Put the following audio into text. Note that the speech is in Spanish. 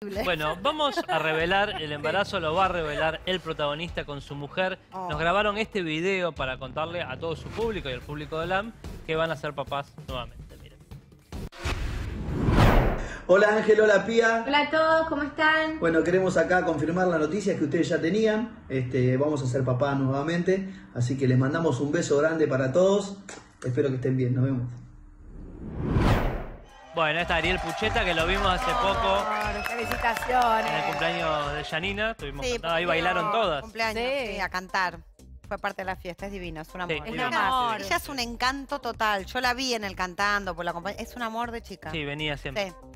Bueno, vamos a revelar el embarazo, lo va a revelar el protagonista con su mujer. Nos grabaron este video para contarle a todo su público y al público de LAM que van a ser papás nuevamente. Miren. Hola Ángel, hola Pía. Hola a todos, ¿cómo están? Bueno, queremos acá confirmar la noticia que ustedes ya tenían. Vamos a ser papás nuevamente, así que les mandamos un beso grande para todos. Espero que estén bien, nos vemos. Bueno, está Ariel Pucheta, que lo vimos hace poco Felicitaciones. en el cumpleaños de Janina. Estuvimos Sí, cantando, ahí bailaron todas. Cumpleaños, Sí. sí, a cantar. Fue parte de la fiesta, es divino, es un amor. Sí, Es divino. un amor. Ella es un encanto total. Yo la vi en el cantando, por la compañía. Es un amor de chica. Sí, venía siempre. Sí.